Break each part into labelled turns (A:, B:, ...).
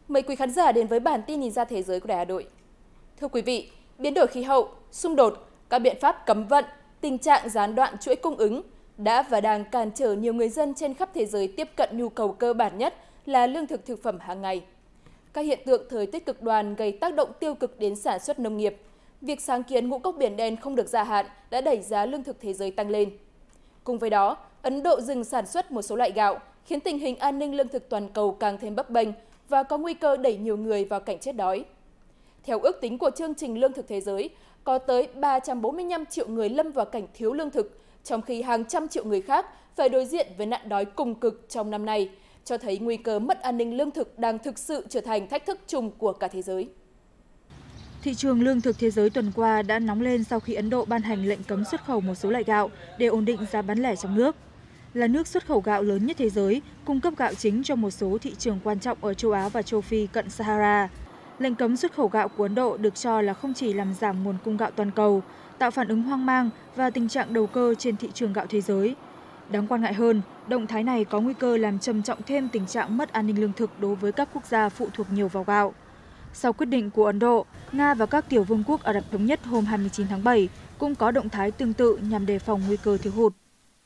A: Mời quý khán giả đến với bản tin nhìn ra thế giới của Đài Hà Nội. Thưa quý vị, biến đổi khí hậu, xung đột, các biện pháp cấm vận, tình trạng gián đoạn chuỗi cung ứng đã và đang cản trở nhiều người dân trên khắp thế giới tiếp cận nhu cầu cơ bản nhất là lương thực thực phẩm hàng ngày. Các hiện tượng thời tiết cực đoan gây tác động tiêu cực đến sản xuất nông nghiệp. Việc sáng kiến ngũ cốc biển đen không được gia hạn đã đẩy giá lương thực thế giới tăng lên. Cùng với đó, Ấn Độ dừng sản xuất một số loại gạo, khiến tình hình an ninh lương thực toàn cầu càng thêm bấp bênh và có nguy cơ đẩy nhiều người vào cảnh chết đói. Theo ước tính của chương trình lương thực thế giới, có tới 345 triệu người lâm vào cảnh thiếu lương thực, trong khi hàng trăm triệu người khác phải đối diện với nạn đói cùng cực trong năm nay, cho thấy nguy cơ mất an ninh lương thực đang thực sự trở thành thách thức chung của cả thế giới.
B: Thị trường lương thực thế giới tuần qua đã nóng lên sau khi Ấn Độ ban hành lệnh cấm xuất khẩu một số loại gạo để ổn định giá bán lẻ trong nước. Là nước xuất khẩu gạo lớn nhất thế giới, cung cấp gạo chính cho một số thị trường quan trọng ở châu Á và châu Phi cận Sahara. Lệnh cấm xuất khẩu gạo của Ấn Độ được cho là không chỉ làm giảm nguồn cung gạo toàn cầu, tạo phản ứng hoang mang và tình trạng đầu cơ trên thị trường gạo thế giới. Đáng quan ngại hơn, động thái này có nguy cơ làm trầm trọng thêm tình trạng mất an ninh lương thực đối với các quốc gia phụ thuộc nhiều vào gạo. Sau quyết định của Ấn Độ, Nga và các tiểu vương quốc Ả Rập Thống Nhất hôm 29 tháng 7 cũng có động thái tương tự nhằm đề phòng nguy cơ thiếu hụt.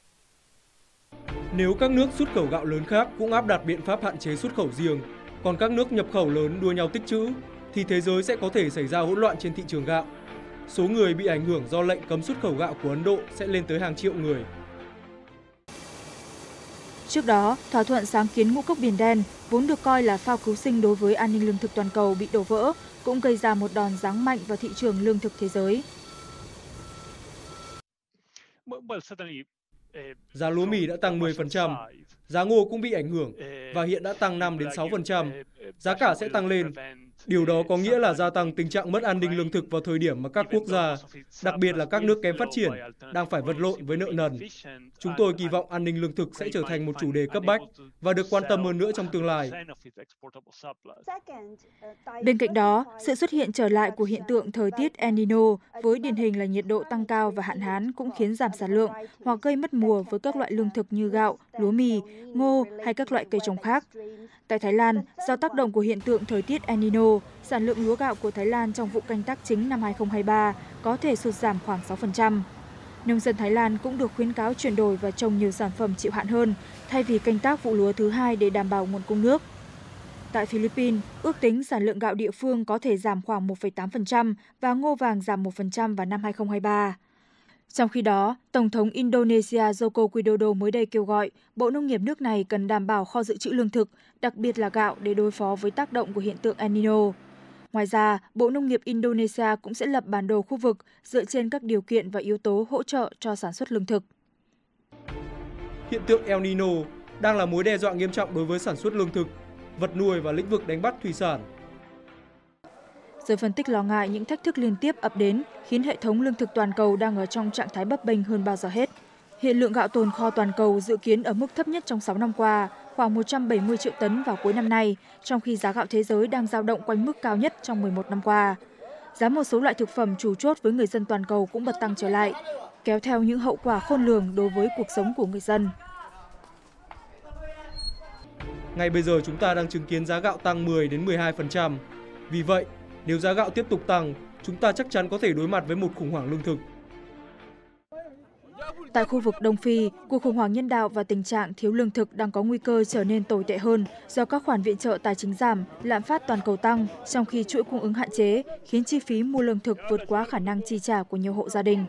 C: Nếu các nước xuất khẩu gạo lớn khác cũng áp đặt biện pháp hạn chế xuất khẩu riêng, còn các nước nhập khẩu lớn đua nhau tích trữ, thì thế giới sẽ có thể xảy ra hỗn loạn trên thị trường gạo. Số người bị ảnh hưởng do lệnh cấm xuất khẩu gạo của Ấn Độ sẽ lên tới hàng triệu người.
B: Trước đó, thỏa thuận sáng kiến ngũ cốc biển đen, vốn được coi là phao cứu sinh đối với an ninh lương thực toàn cầu bị đổ vỡ, cũng gây ra một đòn giáng mạnh vào thị trường lương thực thế giới.
C: Giá lúa mì đã tăng 10%, giá ngô cũng bị ảnh hưởng và hiện đã tăng 5 đến 6%. Giá cả sẽ tăng lên. Điều đó có nghĩa là gia tăng tình trạng mất an ninh lương thực vào thời điểm mà các quốc gia, đặc biệt là các nước kém phát triển, đang phải vật lộn với nợ nần. Chúng tôi kỳ vọng an ninh lương thực sẽ trở thành một chủ đề cấp bách và được quan tâm hơn nữa trong tương lai.
B: Bên cạnh đó, sự xuất hiện trở lại của hiện tượng thời tiết El Nino với điển hình là nhiệt độ tăng cao và hạn hán cũng khiến giảm sản lượng hoặc gây mất mùa với các loại lương thực như gạo, lúa mì, ngô hay các loại cây trồng khác. Tại Thái Lan, do tác động của hiện tượng thời tiết El Nino, sản lượng lúa gạo của Thái Lan trong vụ canh tác chính năm 2023 có thể sụt giảm khoảng 6%. Nông dân Thái Lan cũng được khuyến cáo chuyển đổi và trồng nhiều sản phẩm chịu hạn hơn, thay vì canh tác vụ lúa thứ hai để đảm bảo nguồn cung nước. Tại Philippines, ước tính sản lượng gạo địa phương có thể giảm khoảng 1,8% và ngô vàng giảm 1% vào năm 2023. Trong khi đó, Tổng thống Indonesia Joko Widodo mới đây kêu gọi Bộ Nông nghiệp nước này cần đảm bảo kho dự trữ lương thực, đặc biệt là gạo để đối phó với tác động của hiện tượng El Nino. Ngoài ra, Bộ Nông nghiệp Indonesia cũng sẽ lập bản đồ khu vực dựa trên các điều kiện và yếu tố hỗ trợ cho sản xuất lương thực.
C: Hiện tượng El Nino đang là mối đe dọa nghiêm trọng đối với sản xuất lương thực, vật nuôi và lĩnh vực đánh bắt thủy sản.
B: Giới phân tích lo ngại những thách thức liên tiếp ập đến khiến hệ thống lương thực toàn cầu đang ở trong trạng thái bấp bênh hơn bao giờ hết. Hiện lượng gạo tồn kho toàn cầu dự kiến ở mức thấp nhất trong 6 năm qua, khoảng 170 triệu tấn vào cuối năm nay, trong khi giá gạo thế giới đang dao động quanh mức cao nhất trong 11 năm qua. Giá một số loại thực phẩm chủ chốt với người dân toàn cầu cũng bật tăng trở lại, kéo theo những hậu quả khôn lường đối với cuộc sống của người dân.
C: Ngay bây giờ chúng ta đang chứng kiến giá gạo tăng 10 đến 12%. Vì vậy, nếu giá gạo tiếp tục tăng, chúng ta chắc chắn có thể đối mặt với một khủng hoảng lương thực.
B: Tại khu vực Đông Phi, cuộc khủng hoảng nhân đạo và tình trạng thiếu lương thực đang có nguy cơ trở nên tồi tệ hơn do các khoản viện trợ tài chính giảm, lạm phát toàn cầu tăng, trong khi chuỗi cung ứng hạn chế, khiến chi phí mua lương thực vượt quá khả năng chi trả của nhiều hộ gia đình.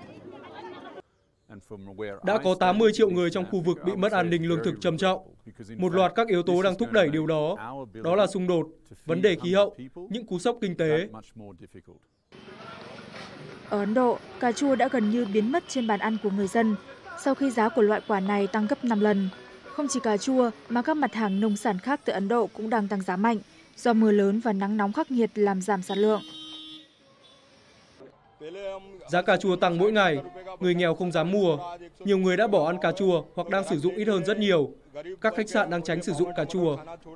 C: Đã có 80 triệu người trong khu vực bị mất an ninh lương thực trầm trọng. Một loạt các yếu tố đang thúc đẩy điều đó. Đó là xung đột, vấn đề khí hậu, những cú sốc kinh tế.
B: Ở Ấn Độ, cà chua đã gần như biến mất trên bàn ăn của người dân sau khi giá của loại quả này tăng gấp 5 lần. Không chỉ cà chua mà các mặt hàng nông sản khác từ Ấn Độ cũng đang tăng giá mạnh do mưa lớn và nắng nóng khắc nghiệt làm giảm sản lượng.
C: Giá cà chua tăng mỗi ngày, người nghèo không dám mua. Nhiều người đã bỏ ăn cà chua hoặc đang sử dụng ít hơn rất nhiều. Các khách sạn đang tránh sử dụng cà chua.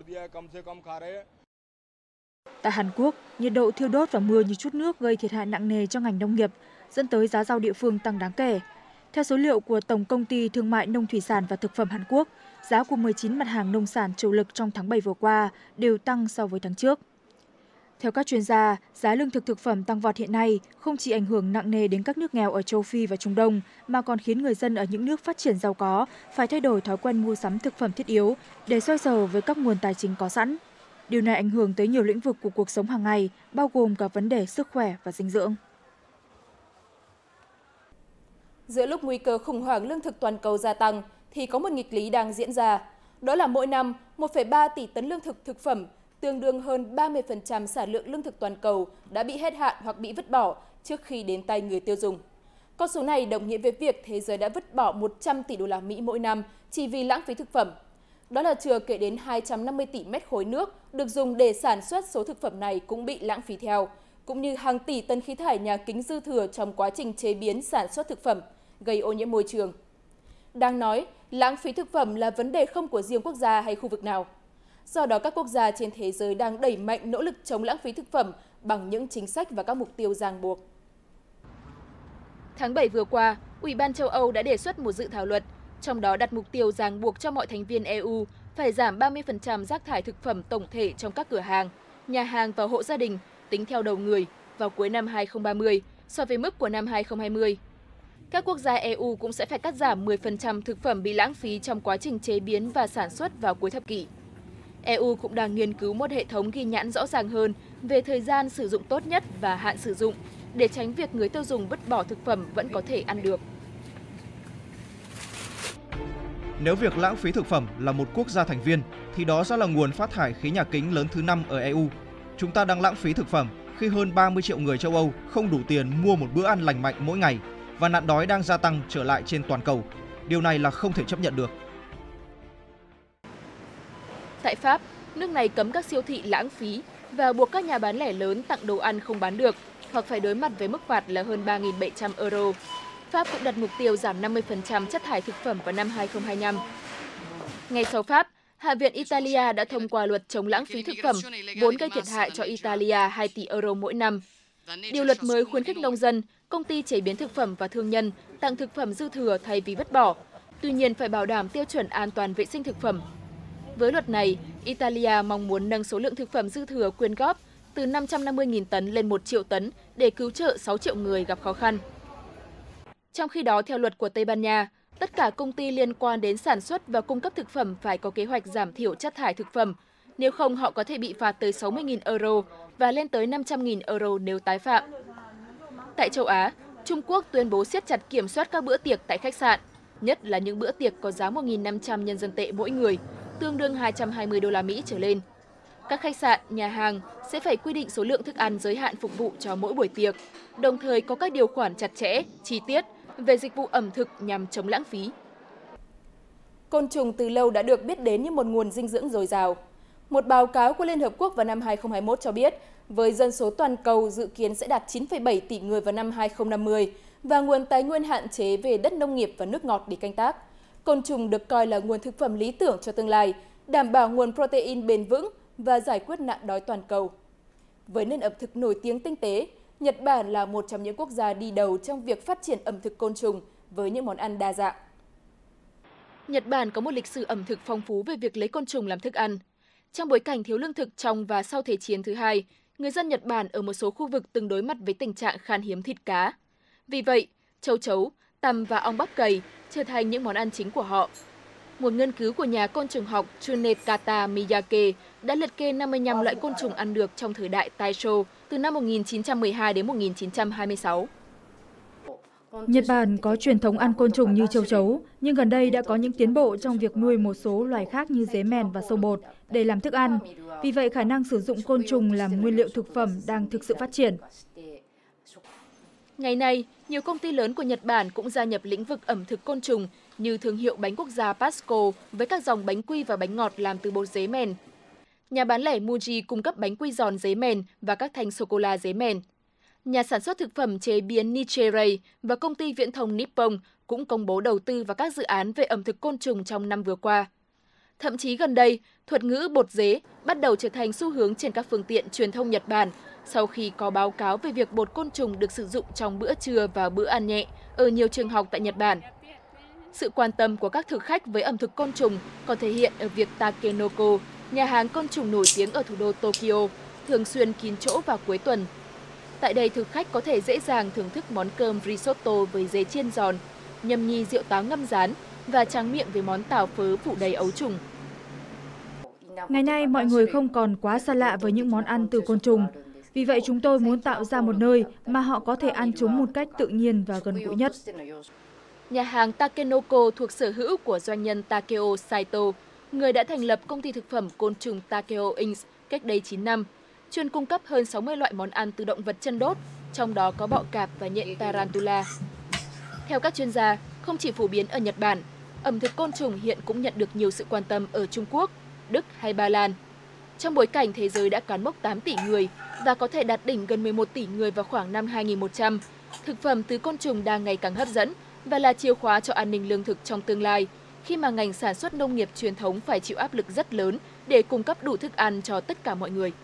B: Tại Hàn Quốc, nhiệt độ thiêu đốt và mưa như trút nước gây thiệt hại nặng nề cho ngành nông nghiệp, dẫn tới giá rau địa phương tăng đáng kể. Theo số liệu của Tổng Công ty Thương mại Nông thủy sản và Thực phẩm Hàn Quốc, giá của 19 mặt hàng nông sản chủ lực trong tháng 7 vừa qua đều tăng so với tháng trước. Theo các chuyên gia, giá lương thực thực phẩm tăng vọt hiện nay không chỉ ảnh hưởng nặng nề đến các nước nghèo ở châu Phi và Trung Đông, mà còn khiến người dân ở những nước phát triển giàu có phải thay đổi thói quen mua sắm thực phẩm thiết yếu để xoay sở với các nguồn tài chính có sẵn. Điều này ảnh hưởng tới nhiều lĩnh vực của cuộc sống hàng ngày, bao gồm cả vấn đề sức khỏe và dinh dưỡng.
A: Giữa lúc nguy cơ khủng hoảng lương thực toàn cầu gia tăng, thì có một nghịch lý đang diễn ra. Đó là mỗi năm, 1,3 tỷ tấn lương thực thực phẩm, tương đương hơn 30% sản lượng lương thực toàn cầu đã bị hết hạn hoặc bị vứt bỏ trước khi đến tay người tiêu dùng. Con số này đồng nghĩa với việc thế giới đã vứt bỏ 100 tỷ đô la Mỹ mỗi năm chỉ vì lãng phí thực phẩm. Đó là chưa kể đến 250 tỷ mét khối nước được dùng để sản xuất số thực phẩm này cũng bị lãng phí theo, cũng như hàng tỷ tấn khí thải nhà kính dư thừa trong quá trình chế biến sản xuất thực phẩm, gây ô nhiễm môi trường. Đang nói, lãng phí thực phẩm là vấn đề không của riêng quốc gia hay khu vực nào. Do đó, các quốc gia trên thế giới đang đẩy mạnh nỗ lực chống lãng phí thực phẩm bằng những chính sách và các mục tiêu ràng buộc. Tháng 7 vừa qua, Ủy ban châu Âu đã đề xuất một dự thảo luật, trong đó đặt mục tiêu ràng buộc cho mọi thành viên EU phải giảm 30% rác thải thực phẩm tổng thể trong các cửa hàng, nhà hàng và hộ gia đình tính theo đầu người vào cuối năm 2030 so với mức của năm 2020. Các quốc gia EU cũng sẽ phải cắt giảm 10% thực phẩm bị lãng phí trong quá trình chế biến và sản xuất vào cuối thập kỷ. EU cũng đang nghiên cứu một hệ thống ghi nhãn rõ ràng hơn về thời gian sử dụng tốt nhất và hạn sử dụng để tránh việc người tiêu dùng vứt bỏ thực phẩm vẫn có thể ăn được.
D: Nếu việc lãng phí thực phẩm là một quốc gia thành viên, thì đó sẽ là nguồn phát thải khí nhà kính lớn thứ 5 ở EU. Chúng ta đang lãng phí thực phẩm khi hơn 30 triệu người châu Âu không đủ tiền mua một bữa ăn lành mạnh mỗi ngày và nạn đói đang gia tăng trở lại trên toàn cầu. Điều này là không thể chấp nhận được.
A: Tại Pháp, nước này cấm các siêu thị lãng phí và buộc các nhà bán lẻ lớn tặng đồ ăn không bán được hoặc phải đối mặt với mức phạt là hơn 3.700 euro. Pháp cũng đặt mục tiêu giảm 50% chất thải thực phẩm vào năm 2025. Ngay sau Pháp, Hạ viện Italia đã thông qua luật chống lãng phí thực phẩm, vốn gây thiệt hại cho Italia 2 tỷ euro mỗi năm. Điều luật mới khuyến khích nông dân, công ty chế biến thực phẩm và thương nhân tặng thực phẩm dư thừa thay vì vứt bỏ, tuy nhiên phải bảo đảm tiêu chuẩn an toàn vệ sinh thực phẩm. Với luật này, Italia mong muốn nâng số lượng thực phẩm dư thừa quyên góp từ 550.000 tấn lên 1 triệu tấn để cứu trợ 6 triệu người gặp khó khăn. Trong khi đó, theo luật của Tây Ban Nha, tất cả công ty liên quan đến sản xuất và cung cấp thực phẩm phải có kế hoạch giảm thiểu chất thải thực phẩm, nếu không họ có thể bị phạt tới 60.000 euro và lên tới 500.000 euro nếu tái phạm. Tại châu Á, Trung Quốc tuyên bố siết chặt kiểm soát các bữa tiệc tại khách sạn, nhất là những bữa tiệc có giá 1.500 nhân dân tệ mỗi người, tương đương 220 đô la Mỹ trở lên. Các khách sạn, nhà hàng sẽ phải quy định số lượng thức ăn giới hạn phục vụ cho mỗi buổi tiệc, đồng thời có các điều khoản chặt chẽ, chi tiết về dịch vụ ẩm thực nhằm chống lãng phí. Côn trùng từ lâu đã được biết đến như một nguồn dinh dưỡng dồi dào. Một báo cáo của Liên Hợp Quốc vào năm 2021 cho biết, với dân số toàn cầu dự kiến sẽ đạt 9,7 tỷ người vào năm 2050 và nguồn tài nguyên hạn chế về đất nông nghiệp và nước ngọt để canh tác, côn trùng được coi là nguồn thực phẩm lý tưởng cho tương lai, đảm bảo nguồn protein bền vững và giải quyết nạn đói toàn cầu. Với nền ẩm thực nổi tiếng tinh tế, Nhật Bản là một trong những quốc gia đi đầu trong việc phát triển ẩm thực côn trùng với những món ăn đa dạng. Nhật Bản có một lịch sử ẩm thực phong phú về việc lấy côn trùng làm thức ăn. Trong bối cảnh thiếu lương thực trong và sau Thế chiến thứ hai, người dân Nhật Bản ở một số khu vực từng đối mặt với tình trạng khan hiếm thịt cá. Vì vậy, châu chấu, tằm và ong bắp cày trở thành những món ăn chính của họ. Một nghiên cứu của nhà côn trùng học Tsunekata Miyake đã liệt kê 55 loại côn trùng ăn được trong thời đại Taisho từ năm 1912 đến 1926.
B: Nhật Bản có truyền thống ăn côn trùng như châu chấu, nhưng gần đây đã có những tiến bộ trong việc nuôi một số loài khác như dế mèn và sâu bột để làm thức ăn. Vì vậy, khả năng sử dụng côn trùng làm nguyên liệu thực phẩm đang thực sự phát triển.
A: Ngày nay, nhiều công ty lớn của Nhật Bản cũng gia nhập lĩnh vực ẩm thực côn trùng như thương hiệu bánh quốc gia Pasco với các dòng bánh quy và bánh ngọt làm từ bột dế mèn. Nhà bán lẻ Muji cung cấp bánh quy giòn dế mèn và các thanh sô-cô-la dế mèn. Nhà sản xuất thực phẩm chế biến Nichirai và công ty viễn thông Nippon cũng công bố đầu tư vào các dự án về ẩm thực côn trùng trong năm vừa qua. Thậm chí gần đây, thuật ngữ bột dế bắt đầu trở thành xu hướng trên các phương tiện truyền thông Nhật Bản sau khi có báo cáo về việc bột côn trùng được sử dụng trong bữa trưa và bữa ăn nhẹ ở nhiều trường học tại Nhật Bản. Sự quan tâm của các thực khách với ẩm thực côn trùng còn thể hiện ở việc Takenoko, nhà hàng côn trùng nổi tiếng ở thủ đô Tokyo, thường xuyên kín chỗ vào cuối tuần. Tại đây, thực khách có thể dễ dàng thưởng thức món cơm risotto với dế chiên giòn, nhâm nhi rượu táo ngâm rán và tráng miệng với món tàu phớ phủ đầy ấu trùng.
B: Ngày nay, mọi người không còn quá xa lạ với những món ăn từ côn trùng. Vì vậy, chúng tôi muốn tạo ra một nơi mà họ có thể ăn chúng một cách tự nhiên và gần gũi nhất.
A: Nhà hàng Takenoko thuộc sở hữu của doanh nhân Takeo Saito, người đã thành lập công ty thực phẩm côn trùng Takeo Inc. cách đây 9 năm, chuyên cung cấp hơn 60 loại món ăn từ động vật chân đốt, trong đó có bọ cạp và nhện tarantula. Theo các chuyên gia, không chỉ phổ biến ở Nhật Bản, ẩm thực côn trùng hiện cũng nhận được nhiều sự quan tâm ở Trung Quốc, Đức hay Ba Lan. Trong bối cảnh thế giới đã cán mốc 8 tỷ người và có thể đạt đỉnh gần 11 tỷ người vào khoảng năm 2100, thực phẩm từ côn trùng đang ngày càng hấp dẫn và là chìa khóa cho an ninh lương thực trong tương lai, khi mà ngành sản xuất nông nghiệp truyền thống phải chịu áp lực rất lớn để cung cấp đủ thức ăn cho tất cả mọi người.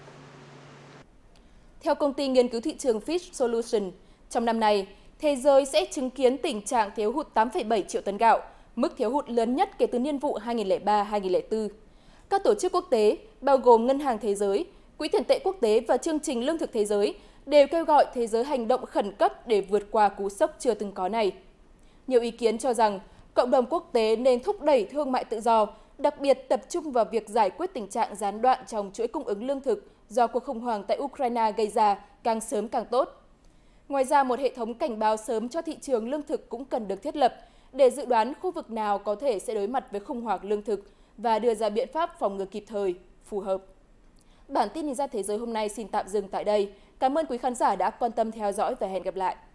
A: Theo công ty nghiên cứu thị trường Fish Solution, trong năm nay, thế giới sẽ chứng kiến tình trạng thiếu hụt 8,7 triệu tấn gạo, mức thiếu hụt lớn nhất kể từ niên vụ 2003-2004. Các tổ chức quốc tế, bao gồm Ngân hàng Thế giới, Quỹ tiền tệ quốc tế và Chương trình Lương thực Thế giới, đều kêu gọi thế giới hành động khẩn cấp để vượt qua cú sốc chưa từng có này. Nhiều ý kiến cho rằng, cộng đồng quốc tế nên thúc đẩy thương mại tự do, đặc biệt tập trung vào việc giải quyết tình trạng gián đoạn trong chuỗi cung ứng lương thực do cuộc khủng hoảng tại Ukraine gây ra càng sớm càng tốt. Ngoài ra, một hệ thống cảnh báo sớm cho thị trường lương thực cũng cần được thiết lập để dự đoán khu vực nào có thể sẽ đối mặt với khủng hoảng lương thực và đưa ra biện pháp phòng ngừa kịp thời, phù hợp. Bản tin Nhìn ra thế giới hôm nay xin tạm dừng tại đây. Cảm ơn quý khán giả đã quan tâm theo dõi và hẹn gặp lại.